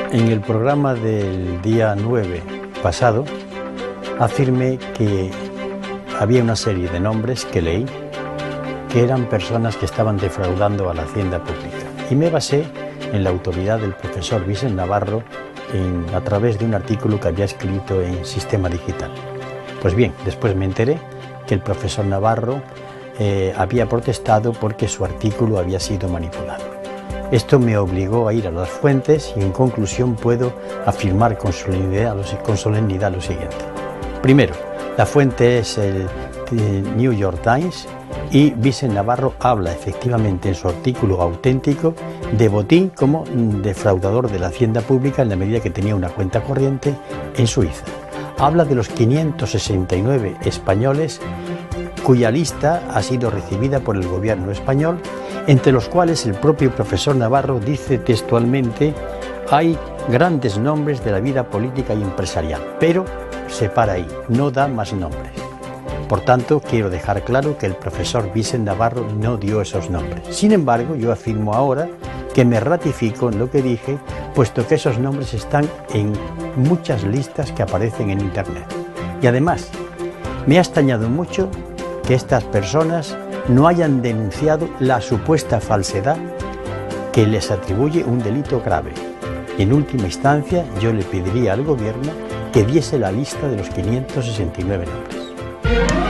En el programa del día 9 pasado afirmé que había una serie de nombres que leí que eran personas que estaban defraudando a la hacienda pública, y me basé en la autoridad del profesor Vicent Navarro a través de un artículo que había escrito en Sistema Digital. Pues bien, después me enteré que el profesor Navarro había protestado porque su artículo había sido manipulado. Esto me obligó a ir a las fuentes y en conclusión puedo afirmar con solemnidad lo siguiente. Primero, la fuente es el New York Times y Vicent Navarro habla efectivamente en su artículo auténtico de Botín como defraudador de la hacienda pública en la medida que tenía una cuenta corriente en Suiza. Habla de los 569 españoles cuya lista ha sido recibida por el gobierno español, entre los cuales el propio profesor Navarro dice textualmente: hay grandes nombres de la vida política y empresarial, pero se para ahí, no da más nombres. Por tanto, quiero dejar claro que el profesor Vicent Navarro no dio esos nombres. Sin embargo, yo afirmo ahora que me ratifico en lo que dije, puesto que esos nombres están en muchas listas que aparecen en Internet. Y además, me ha extrañado mucho que estas personas no hayan denunciado la supuesta falsedad que les atribuye un delito grave. En última instancia, yo le pediría al gobierno que diese la lista de los 569 nombres.